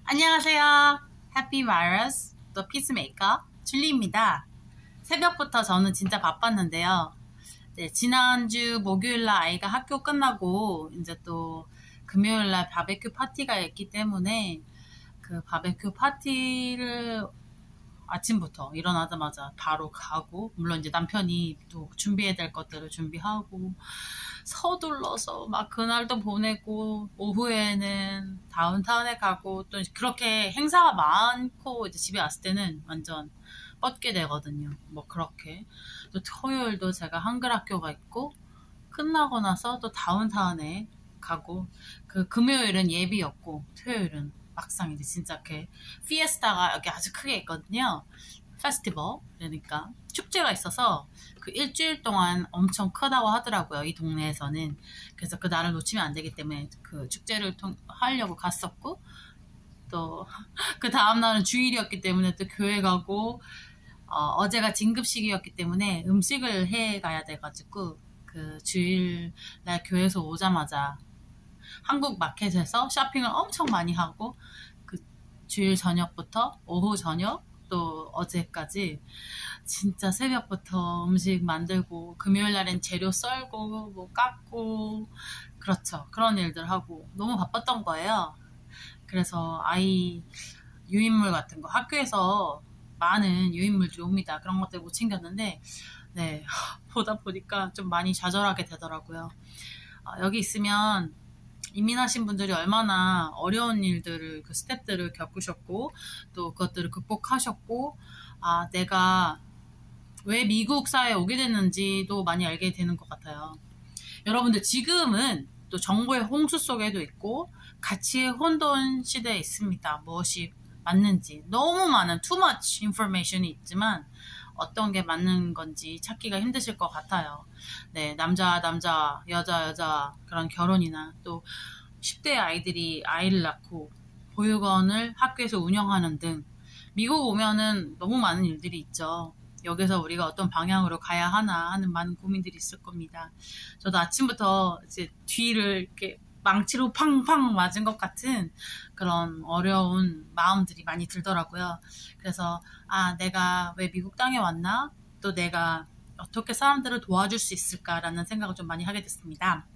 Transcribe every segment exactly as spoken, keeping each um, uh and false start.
안녕하세요. 해피 바이러스 또 피스메이커 줄리입니다. 새벽부터 저는 진짜 바빴는데요. 네, 지난주 목요일날 아이가 학교 끝나고 이제 또 금요일날 바베큐 파티가 있기 때문에 그 바베큐 파티를 아침부터 일어나자마자 바로 가고, 물론 이제 남편이 또 준비해야 될 것들을 준비하고 서둘러서 막 그날도 보내고, 오후에는 다운타운에 가고, 또 그렇게 행사가 많고 이제 집에 왔을 때는 완전 뻗게 되거든요. 뭐 그렇게 또 토요일도 제가 한글 학교가 있고, 끝나고 나서 또 다운타운에 가고, 그 금요일은 예비였고 토요일은 막상 이제 진짜 이렇게 피에스타가 여기 아주 크게 있거든요. 페스티벌, 그러니까 축제가 있어서 그 일주일 동안 엄청 크다고 하더라고요, 이 동네에서는. 그래서 그 날을 놓치면 안 되기 때문에 그 축제를 통, 하려고 갔었고, 또 그 다음날은 주일이었기 때문에 또 교회 가고, 어, 어제가 진급식이었기 때문에 음식을 해 가야 돼가지고 그 주일날 교회에서 오자마자 한국 마켓에서 쇼핑을 엄청 많이 하고, 그 주일 저녁부터 오후 저녁 또 어제까지 진짜 새벽부터 음식 만들고, 금요일 날엔 재료 썰고 뭐 깎고, 그렇죠, 그런 일들 하고 너무 바빴던 거예요. 그래서 아이 유인물 같은 거, 학교에서 많은 유인물들이 옵니다. 그런 것들 못 챙겼는데, 네, 보다 보니까 좀 많이 좌절하게 되더라고요. 어, 여기 있으면 이민하신 분들이 얼마나 어려운 일들을, 그 스텝들을 겪으셨고, 또 그것들을 극복하셨고, 아, 내가 왜 미국 사회에 오게 됐는지도 많이 알게 되는 것 같아요. 여러분들 지금은 또 정보의 홍수 속에도 있고 가치의 혼돈 시대에 있습니다. 무엇이 맞는지 너무 많은 too much information이 있지만 어떤 게 맞는 건지 찾기가 힘드실 것 같아요. 네, 남자 남자, 여자 여자, 그런 결혼이나 또 십 대 아이들이 아이를 낳고 보육원을 학교에서 운영하는 등, 미국 오면은 너무 많은 일들이 있죠. 여기서 우리가 어떤 방향으로 가야 하나 하는 많은 고민들이 있을 겁니다. 저도 아침부터 이제 뒤를 이렇게 망치로 팡팡 맞은 것 같은 그런 어려운 마음들이 많이 들더라고요. 그래서 아, 내가 왜 미국 땅에 왔나? 또 내가 어떻게 사람들을 도와줄 수 있을까라는 생각을 좀 많이 하게 됐습니다.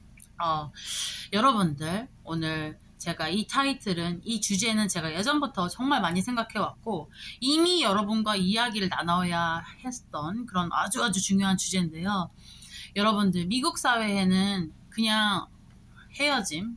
어, 여러분들, 오늘 제가 이 타이틀은, 이 주제는 제가 예전부터 정말 많이 생각해왔고 이미 여러분과 이야기를 나눠야 했던 그런 아주 아주 중요한 주제인데요. 여러분들, 미국 사회에는 그냥 헤어짐,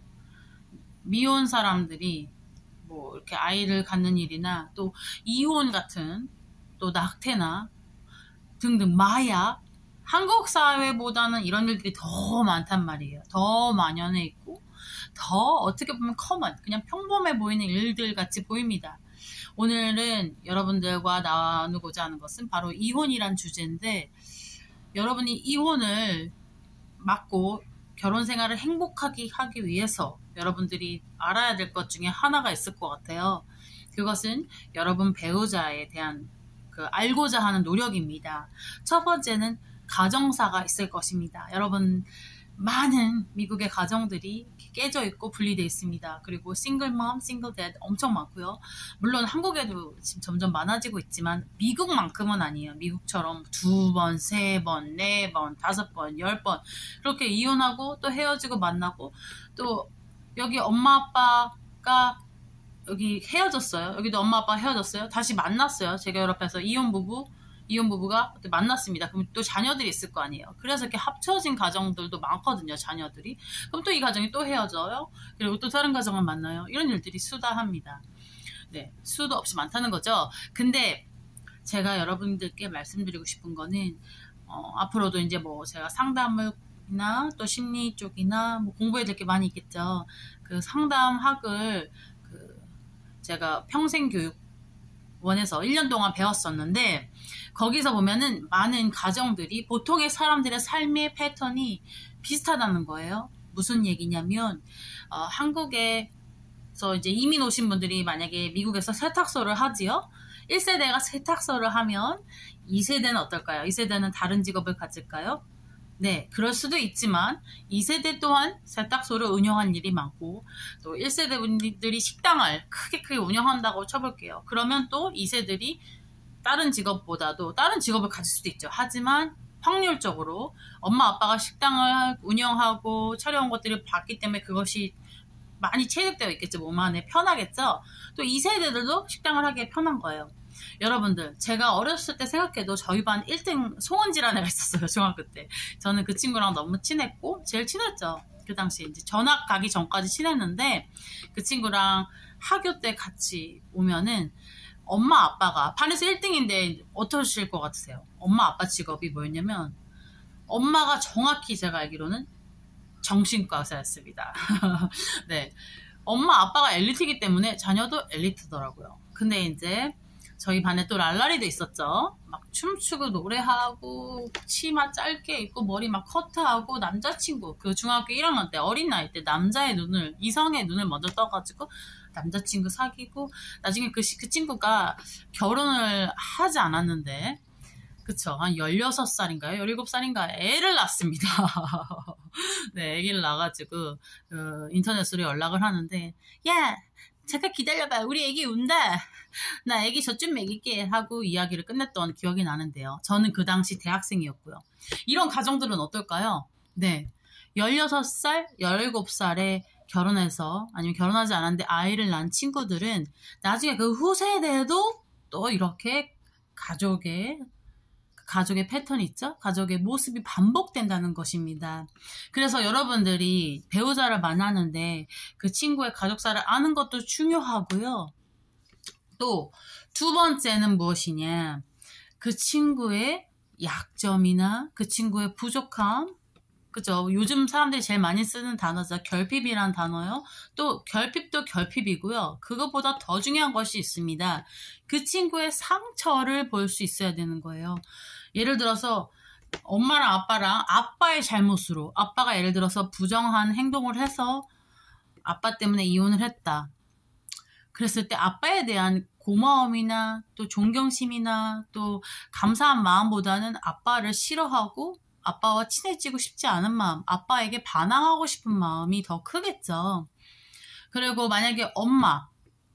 미혼 사람들이 뭐 이렇게 아이를 갖는 일이나 또 이혼 같은, 또 낙태나 등등 마약, 한국 사회보다는 이런 일들이 더 많단 말이에요. 더 만연해 있고 더 어떻게 보면 커먼, 그냥 평범해 보이는 일들 같이 보입니다. 오늘은 여러분들과 나누고자 하는 것은 바로 이혼이란 주제인데, 여러분이 이혼을 막고 결혼 생활을 행복하게 하기 위해서 여러분들이 알아야 될 것 중에 하나가 있을 것 같아요. 그것은 여러분 배우자에 대한 그 알고자 하는 노력입니다. 첫 번째는 가정사가 있을 것입니다. 여러분, 많은 미국의 가정들이 깨져 있고 분리되어 있습니다. 그리고 싱글맘, 싱글데드 엄청 많고요. 물론 한국에도 지금 점점 많아지고 있지만 미국만큼은 아니에요. 미국처럼 두 번, 세 번, 네 번, 다섯 번, 열 번 그렇게 이혼하고 또 헤어지고 만나고, 또 여기 엄마 아빠가 여기 헤어졌어요. 여기도 엄마 아빠 헤어졌어요. 다시 만났어요. 재결합해서 이혼 부부, 이혼 부부가 만났습니다. 그럼 또 자녀들이 있을 거 아니에요. 그래서 이렇게 합쳐진 가정들도 많거든요, 자녀들이. 그럼 또 이 가정이 또 헤어져요. 그리고 또 다른 가정을 만나요. 이런 일들이 수다합니다. 네, 수도 없이 많다는 거죠. 근데 제가 여러분들께 말씀드리고 싶은 거는, 어, 앞으로도 이제 뭐 제가 상담이나 또 심리 쪽이나 뭐 공부해야 될 게 많이 있겠죠. 그 상담학을 그 제가 평생교육원에서 일 년 동안 배웠었는데, 거기서 보면은 많은 가정들이 보통의 사람들의 삶의 패턴이 비슷하다는 거예요. 무슨 얘기냐면, 어, 한국에서 이제 이민 오신 분들이 만약에 미국에서 세탁소를 하지요. 일 세대가 세탁소를 하면 이 세대는 어떨까요? 이 세대는 다른 직업을 가질까요? 네, 그럴 수도 있지만 이 세대 또한 세탁소를 운영한 일이 많고 또 일 세대 분들이 식당을 크게 크게 운영한다고 쳐볼게요. 그러면 또 이 세들이 다른 직업보다도 다른 직업을 가질 수도 있죠. 하지만 확률적으로 엄마 아빠가 식당을 운영하고 차려온 것들을 봤기 때문에 그것이 많이 체득되어 있겠죠. 몸 안에 편하겠죠. 또 이 세대들도 식당을 하기에 편한 거예요. 여러분들, 제가 어렸을 때 생각해도 저희 반 일 등 송은지라는 애가 있었어요. 중학교 때. 저는 그 친구랑 너무 친했고 제일 친했죠. 그 당시에 이제 전학 가기 전까지 친했는데 그 친구랑 학교 때 같이 오면은 엄마 아빠가 반에서 일 등인데 어떠실 것 같으세요? 엄마 아빠 직업이 뭐였냐면 엄마가 정확히 제가 알기로는 정신과 의사였습니다. 네, 엄마 아빠가 엘리트이기 때문에 자녀도 엘리트더라고요. 근데 이제 저희 반에 또 랄라리도 있었죠. 막 춤추고 노래하고 치마 짧게 입고 머리 막 커트하고 남자친구 그 중학교 일 학년 때 어린 나이 때 남자의 눈을 이성의 눈을 먼저 떠가지고 남자친구 사귀고 나중에 그, 그 친구가 결혼을 하지 않았는데 그쵸 한 열여섯 살인가요? 열일곱 살인가 애를 낳습니다. 네, 애기를 낳아가지고 그 인터넷으로 연락을 하는데 야 잠깐 기다려봐 우리 애기 운다 나 애기 젖 좀 먹일게 하고 이야기를 끝냈던 기억이 나는데요. 저는 그 당시 대학생이었고요. 이런 가정들은 어떨까요? 네, 열여섯 살, 열일곱 살에 결혼해서 아니면 결혼하지 않았는데 아이를 낳은 친구들은 나중에 그 후세대도 또 이렇게 가족의 가족의 패턴이 있죠? 가족의 모습이 반복된다는 것입니다. 그래서 여러분들이 배우자를 만나는데 그 친구의 가족사를 아는 것도 중요하고요. 또 두 번째는 무엇이냐? 그 친구의 약점이나 그 친구의 부족함, 그죠? 요즘 사람들이 제일 많이 쓰는 단어죠. 결핍이란 단어요. 또 결핍도 결핍이고요. 그것보다 더 중요한 것이 있습니다. 그 친구의 상처를 볼 수 있어야 되는 거예요. 예를 들어서 엄마랑 아빠랑 아빠의 잘못으로 아빠가 예를 들어서 부정한 행동을 해서 아빠 때문에 이혼을 했다. 그랬을 때 아빠에 대한 고마움이나 또 존경심이나 또 감사한 마음보다는 아빠를 싫어하고 아빠와 친해지고 싶지 않은 마음, 아빠에게 반항하고 싶은 마음이 더 크겠죠. 그리고 만약에 엄마,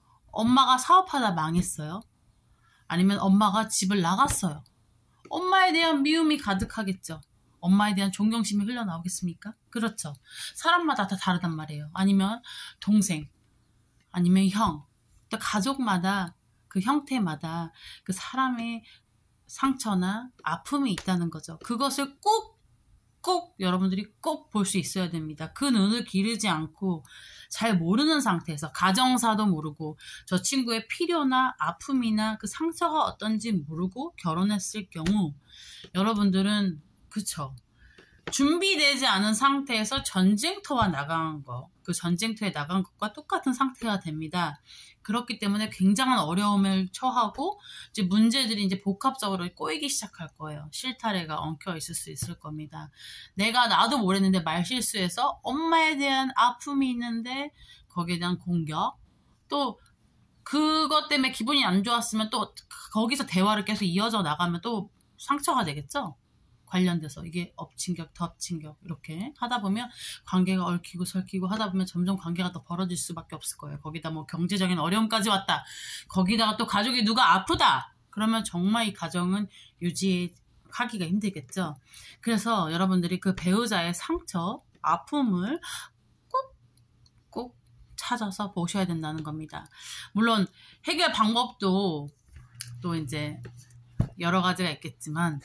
엄마가 사업하다 망했어요. 아니면 엄마가 집을 나갔어요. 엄마에 대한 미움이 가득하겠죠. 엄마에 대한 존경심이 흘러나오겠습니까? 그렇죠. 사람마다 다 다르단 말이에요. 아니면 동생, 아니면 형, 또 가족마다 그 형태마다 그 사람의 상처나 아픔이 있다는 거죠. 그것을 꼭, 꼭 여러분들이 꼭 볼 수 있어야 됩니다. 그 눈을 기르지 않고 잘 모르는 상태에서 가정사도 모르고 저 친구의 필요나 아픔이나 그 상처가 어떤지 모르고 결혼했을 경우 여러분들은 그쵸. 준비되지 않은 상태에서 전쟁터와 나간 거, 그 전쟁터에 나간 것과 똑같은 상태가 됩니다. 그렇기 때문에 굉장한 어려움을 처하고 이제 문제들이 이제 복합적으로 꼬이기 시작할 거예요. 실타래가 엉켜 있을 수 있을 겁니다. 내가 나도 모르는데 말실수해서 엄마에 대한 아픔이 있는데 거기에 대한 공격, 또 그것 때문에 기분이 안 좋았으면 또 거기서 대화를 계속 이어져 나가면 또 상처가 되겠죠. 관련돼서 이게 엎친격 덮친격 이렇게 하다 보면 관계가 얽히고 설키고 하다 보면 점점 관계가 더 벌어질 수밖에 없을 거예요. 거기다 뭐 경제적인 어려움까지 왔다. 거기다가 또 가족이 누가 아프다. 그러면 정말 이 가정은 유지하기가 힘들겠죠. 그래서 여러분들이 그 배우자의 상처, 아픔을 꼭, 꼭 찾아서 보셔야 된다는 겁니다. 물론 해결 방법도 또 이제 여러 가지가 있겠지만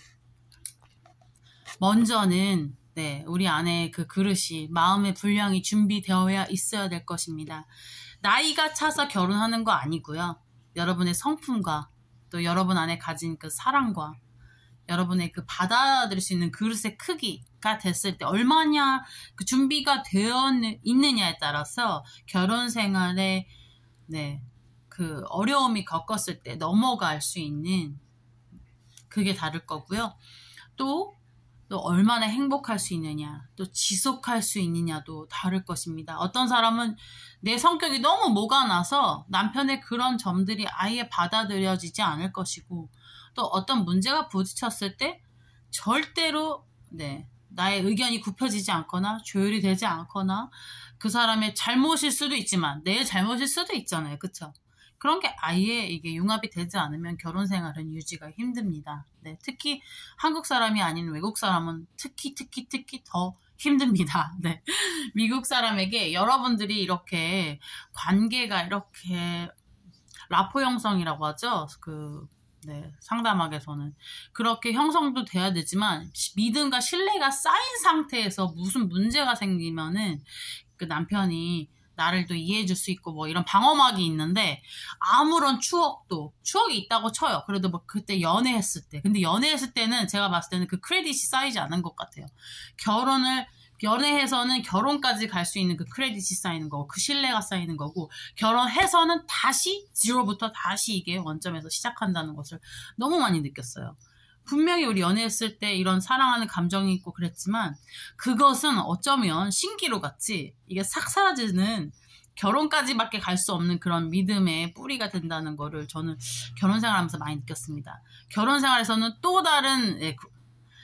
먼저는 네, 우리 안에 그 그릇이 마음의 분량이 준비되어야 있어야 될 것입니다. 나이가 차서 결혼하는 거 아니고요. 여러분의 성품과 또 여러분 안에 가진 그 사랑과 여러분의 그 받아들일 수 있는 그릇의 크기가 됐을 때 얼마냐 그 준비가 되어 있느냐에 따라서 결혼 생활에 네, 그 어려움이 겪었을 때 넘어갈 수 있는 그게 다를 거고요. 또 또 얼마나 행복할 수 있느냐, 또 지속할 수 있느냐도 다를 것입니다. 어떤 사람은 내 성격이 너무 모가 나서 남편의 그런 점들이 아예 받아들여지지 않을 것이고 또 어떤 문제가 부딪혔을 때 절대로 네, 나의 의견이 굽혀지지 않거나 조율이 되지 않거나 그 사람의 잘못일 수도 있지만 내 잘못일 수도 있잖아요. 그쵸? 그런 게 아예 이게 융합이 되지 않으면 결혼 생활은 유지가 힘듭니다. 네, 특히 한국 사람이 아닌 외국 사람은 특히 특히 특히 더 힘듭니다. 네. 미국 사람에게 여러분들이 이렇게 관계가 이렇게 라포 형성이라고 하죠. 그 네, 상담학에서는 그렇게 형성도 돼야 되지만 믿음과 신뢰가 쌓인 상태에서 무슨 문제가 생기면은 그 남편이 나를 또 이해해 줄 수 있고 뭐 이런 방어막이 있는데 아무런 추억도 추억이 있다고 쳐요. 그래도 뭐 그때 연애했을 때 근데 연애했을 때는 제가 봤을 때는 그 크레딧이 쌓이지 않은 것 같아요. 결혼을 연애해서는 결혼까지 갈 수 있는 그 크레딧이 쌓이는 거고 그 신뢰가 쌓이는 거고 결혼해서는 다시 제로부터 다시 이게 원점에서 시작한다는 것을 너무 많이 느꼈어요. 분명히 우리 연애했을 때 이런 사랑하는 감정이 있고 그랬지만 그것은 어쩌면 신기루 같이 이게 싹 사라지는 결혼까지밖에 갈 수 없는 그런 믿음의 뿌리가 된다는 거를 저는 결혼 생활하면서 많이 느꼈습니다. 결혼 생활에서는 또 다른 예, 그,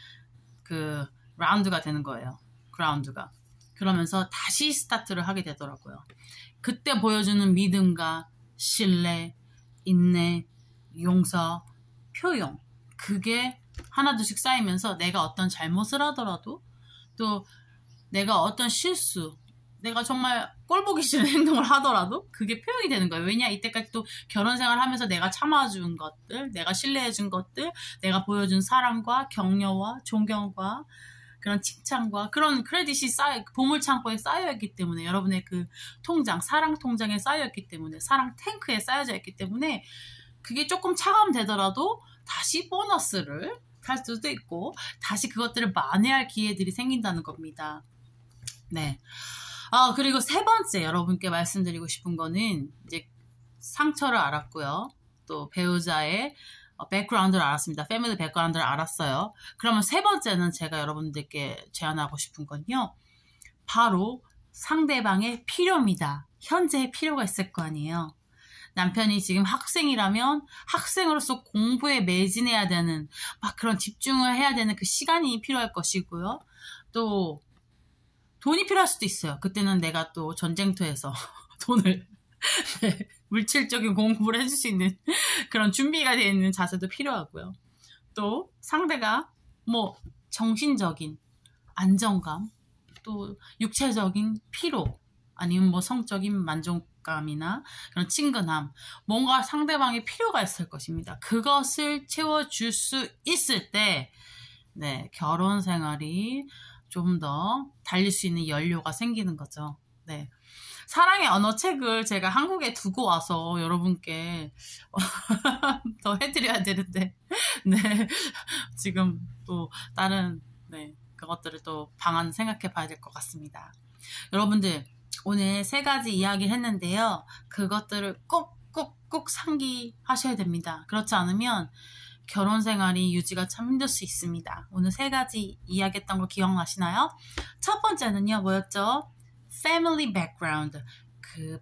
그 라운드가 되는 거예요. 그라운드가. 그러면서 다시 스타트를 하게 되더라고요. 그때 보여주는 믿음과 신뢰, 인내, 용서, 표현 그게 하나둘씩 쌓이면서 내가 어떤 잘못을 하더라도 또 내가 어떤 실수 내가 정말 꼴보기 싫은 행동을 하더라도 그게 표현이 되는 거예요. 왜냐 이때까지 또 결혼생활 하면서 내가 참아준 것들 내가 신뢰해준 것들 내가 보여준 사랑과 격려와 존경과 그런 칭찬과 그런 크레딧이 쌓여 보물창고에 쌓여있기 때문에 여러분의 그 통장 사랑 통장에 쌓여있기 때문에 사랑 탱크에 쌓여져 있기 때문에 그게 조금 차가움 되더라도 다시 보너스를 갈 수도 있고 다시 그것들을 만회할 기회들이 생긴다는 겁니다. 네. 아 그리고 세 번째 여러분께 말씀드리고 싶은 거는 이제 상처를 알았고요. 또 배우자의 백그라운드를 알았습니다. 패밀리 백그라운드를 알았어요. 그러면 세 번째는 제가 여러분들께 제안하고 싶은 건요. 바로 상대방의 필요입니다. 현재의 필요가 있을 거 아니에요. 남편이 지금 학생이라면 학생으로서 공부에 매진해야 되는 막 그런 집중을 해야 되는 그 시간이 필요할 것이고요. 또 돈이 필요할 수도 있어요. 그때는 내가 또 전쟁터에서 돈을 네, 물질적인 공부를 해줄 수 있는 그런 준비가 되어 있는 자세도 필요하고요. 또 상대가 뭐 정신적인 안정감 또 육체적인 피로 아니면 뭐 성적인 만족감이나 그런 친근함 뭔가 상대방의 필요가 있을 것입니다. 그것을 채워줄 수 있을 때 네, 결혼 생활이 좀 더 달릴 수 있는 연료가 생기는 거죠. 네. 사랑의 언어 책을 제가 한국에 두고 와서 여러분께 더 해드려야 되는데 네 지금 또 다른 네 그것들을 또 방안 생각해 봐야 될 것 같습니다. 여러분들 오늘 세 가지 이야기를 했는데요. 그것들을 꼭 꼭 꼭 상기하셔야 됩니다. 그렇지 않으면 결혼 생활이 유지가 참 힘들 수 있습니다. 오늘 세 가지 이야기했던 거 기억나시나요? 첫 번째는요, 뭐였죠? Family background. 그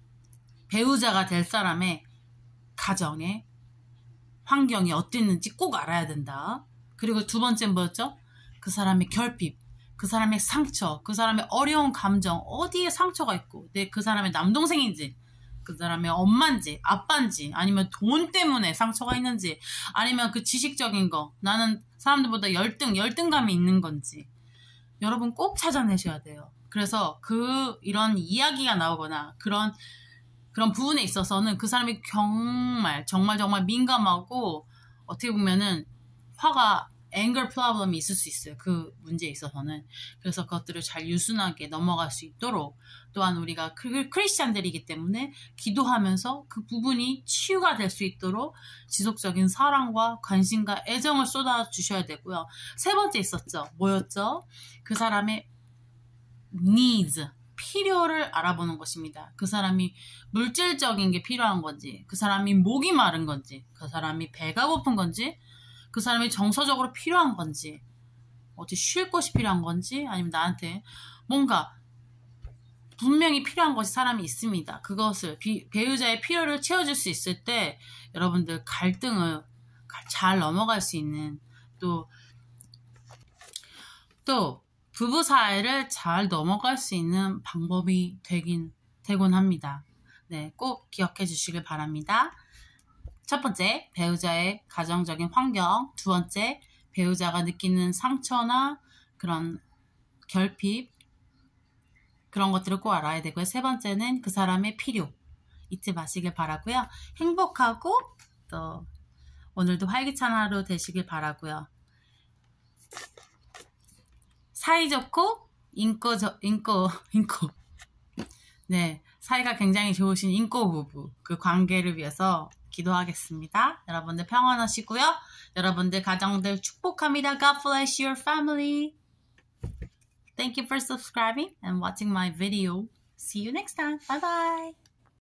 배우자가 될 사람의 가정의 환경이 어땠는지 꼭 알아야 된다. 그리고 두 번째는 뭐였죠? 그 사람의 결핍, 그 사람의 상처, 그 사람의 어려운 감정, 어디에 상처가 있고, 내 그 사람의 남동생인지, 그 사람의 엄마인지 아빠인지 아니면 돈 때문에 상처가 있는지 아니면 그 지식적인 거 나는 사람들보다 열등 열등감이 있는 건지 여러분 꼭 찾아내셔야 돼요. 그래서 그 이런 이야기가 나오거나 그런 그런 부분에 있어서는 그 사람이 정말 정말 정말 민감하고 어떻게 보면은 화가 anger problem이 있을 수 있어요. 그 문제에 있어서는. 그래서 그것들을 잘 유순하게 넘어갈 수 있도록 또한 우리가 크리스찬들이기 때문에 기도하면서 그 부분이 치유가 될 수 있도록 지속적인 사랑과 관심과 애정을 쏟아주셔야 되고요. 세 번째 있었죠. 뭐였죠? 그 사람의 needs, 필요를 알아보는 것입니다. 그 사람이 물질적인 게 필요한 건지 그 사람이 목이 마른 건지 그 사람이 배가 고픈 건지 그 사람이 정서적으로 필요한 건지 어디 쉴 곳이 필요한 건지 아니면 나한테 뭔가 분명히 필요한 것이 사람이 있습니다. 그것을 비, 배우자의 필요를 채워줄 수 있을 때 여러분들 갈등을 잘 넘어갈 수 있는 또 또 부부 사이를 잘 넘어갈 수 있는 방법이 되긴 되곤 합니다. 네, 꼭 기억해 주시길 바랍니다. 첫 번째, 배우자의 가정적인 환경. 두 번째, 배우자가 느끼는 상처나 그런 결핍, 그런 것들을 꼭 알아야 되고요. 세 번째는 그 사람의 필요. 잊지 마시길 바라고요. 행복하고 또 오늘도 활기찬 하루 되시길 바라고요. 사이좋고 인꼬, 인꼬, 인꼬. 네, 사이가 굉장히 좋으신 인꼬 부부. 그 관계를 위해서 기도하겠습니다. 여러분들 평안하시고요. 여러분들 가정들 축복합니다. God bless your family. Thank you for subscribing and watching my video. See you next time. Bye bye.